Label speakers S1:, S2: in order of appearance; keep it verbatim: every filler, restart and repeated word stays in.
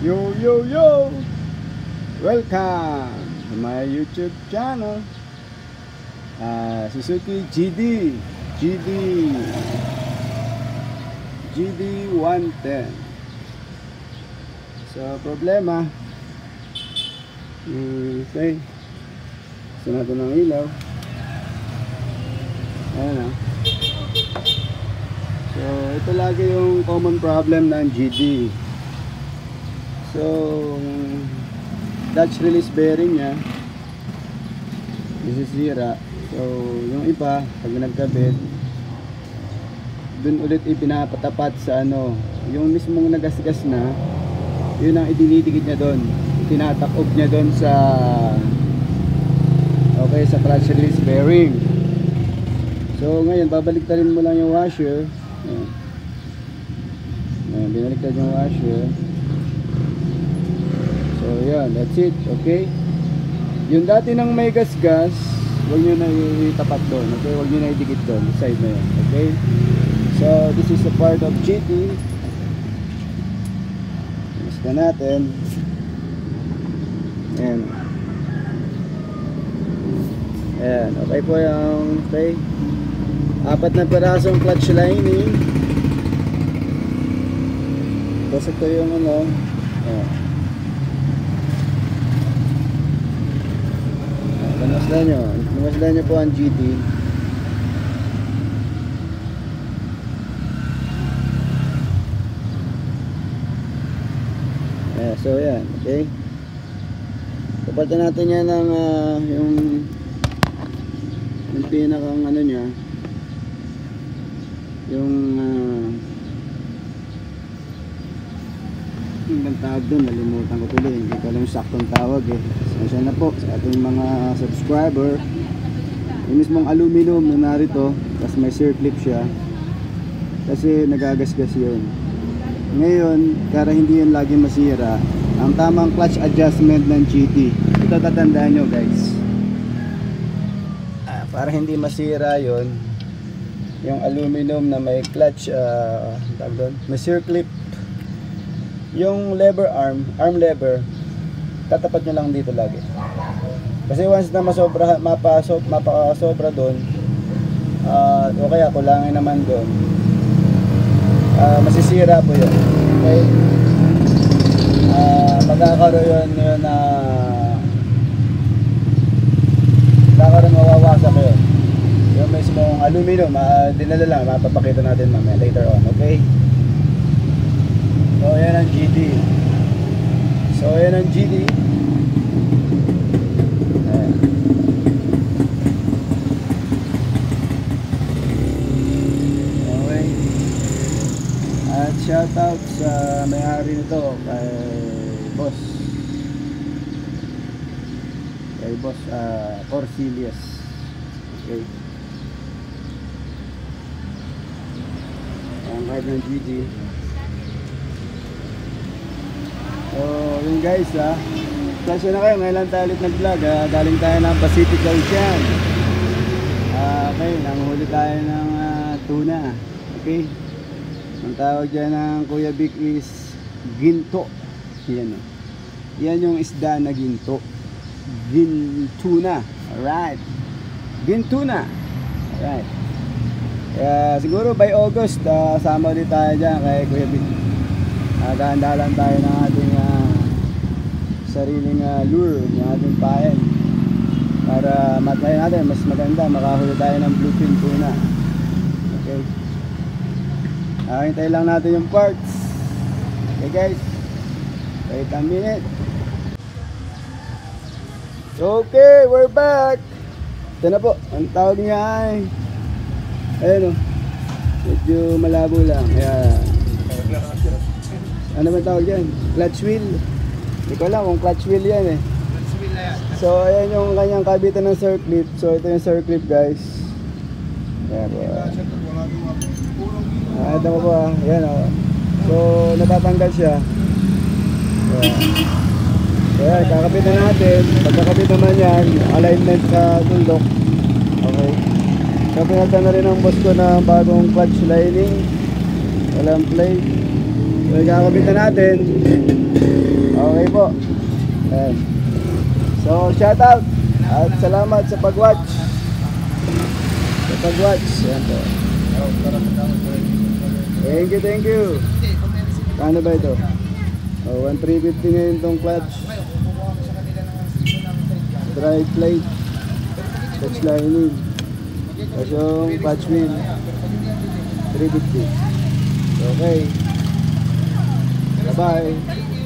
S1: Yo, yo, yo! Welcome to my YouTube channel, uh, Suzuki G D G D G D one ten. So, problema, okay, gusto natin ng ilaw. Ayan na. So, ito lagi yung common problem ng G D. So, Dutch release bearing nya nasisira. So, yung iba pag nagkabit, dun ulit ipinapatapat sa ano, yung mismong nagasgas na, yun ang idinidikit niya doon, itinatakop niya doon sa okay, sa clutch release bearing. So, ngayon babaliktarin mo lang yung washer. Ayan. Ayan, binaliktad yung washer. So yan, that's it, okay. Yung dati ng may gas-gas, huwag nyo na itapat doon, okay. Huwag nyo na idikit doon, side na yan, okay. So this is a part of G T. Gusto natin. Ayan. Ayan, okay po yung, okay. Apat na pirasong clutch lining. Tapos ito yung ano. Ayan. Masdan nyo, masdan nyo po ang G T. Yeah, so yan, okay. Kapalitan natin yan ng uh, yung yung pinakang ano nya, yung uh, yung tawag doon, nalimutan ko tuloy, hindi ko alam yung saktong tawag eh. Sensya na po sa ating mga subscriber. Yung mismong aluminum na narito, tapos may circlip siya kasi nagagasgas yun. Ngayon, para hindi yun lagi masira, ang tamang clutch adjustment ng G T, ito tatandaan nyo guys, ah, para hindi masira yun, yung aluminum na may clutch uh, tawag doon, may circlip, yung lever arm, arm lever, tatapat nyo lang dito lagi. Kasi once na masobra, mapasok, mapasobra doon, uh, o kaya kulangin naman doon, uh, masisira po yun. Okay? Uh, magkakaroon yun na uh, magkakaroon mawawasak yun. Yung mismong aluminum, uh, dinala lang, mapapakita natin mamaya later on. Okay? So yan ang G D. So yan ang G D. Ayan. Okay. At shout out sa may-ari nito kay Boss. Kay Boss uh, Corcilius. Okay. Ang card ng G D. So yun guys ha, kasi na kayo, ngayon lang tayo ulit nag vlog ha? Galing tayo ng Pacific Ocean. uh, Okay, nanguhuli tayo ng uh, tuna. Okay, ang tawag dyan ng Kuya Vic is ginto. Yan o, yan yung isda na ginto, gintuna. Alright, gintuna. Alright, uh, siguro by August uh, sama ulit tayo dyan kay Kuya Vic. Nagahanda lang tayo ng ating uh, sariling uh, lure, ng ating paen, para matry natin mas maganda, makahuli tayo ng bluefin tuna. Okay, uh, hintayin lang natin yung parts. Okay guys, wait a minute. Okay, we're back. Ito na po, ang tawag niya ay ayun o, medyo malabo lang. Ayan. Ano ba tawag yan? Clutch wheel. Hindi ko alam kung clutch wheel yan eh. Clutch wheel na yan. So ayan yung kanyang kabitan ng circlip. So ito yung circlip guys. Ayan po. Ah, ito po po. Ayan o. So natatanggal siya. Ayan. So ayan, kakabitan natin. Pagkakabit naman yan, alignment sa tuldok. Okay. So pinagtan na rin ang boss ko na bagong clutch lining. Walang plate. So ikakabitan natin. Okay po. Ayan. So, shout out at salamat sa pag-watch. Sa pag-watch. Ayan po. Thank you, thank you. Paano ba ito? Oh, one three fifty ngayon itong clutch. Dry plate. Clutch lining. Tapos yung clutch wheel. three fifty. Okay. Bye-bye.